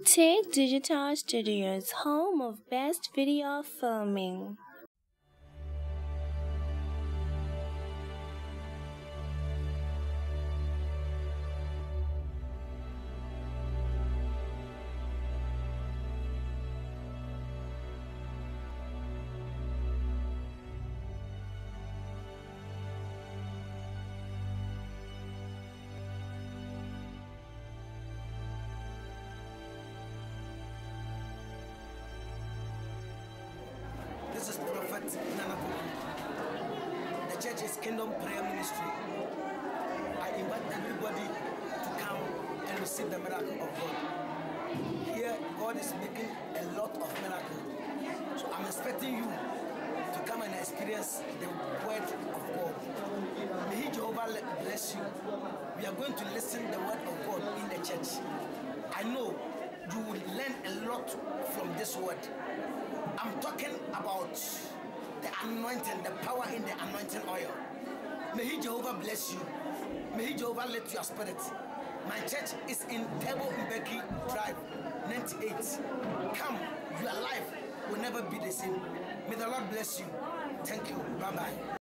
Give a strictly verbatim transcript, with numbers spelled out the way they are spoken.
Take Digital Studios, home of best video filming. This is Prophet Nana Poku. The church is Kingdom Prayer Ministry. I invite everybody to come and receive the miracle of God. Here, God is making a lot of miracles. So I'm expecting you to come and experience the word of God. May He Jehovah bless you. We are going to listen the word of God in the church. I know you will learn a lot from this word. I'm talking about the anointing, the power in the anointing oil. May He Jehovah bless you. May He Jehovah lift your spirit. My church is in Table Mbeki Drive, ninety-eight. Come, your life will never be the same. May the Lord bless you. Thank you. Bye-bye.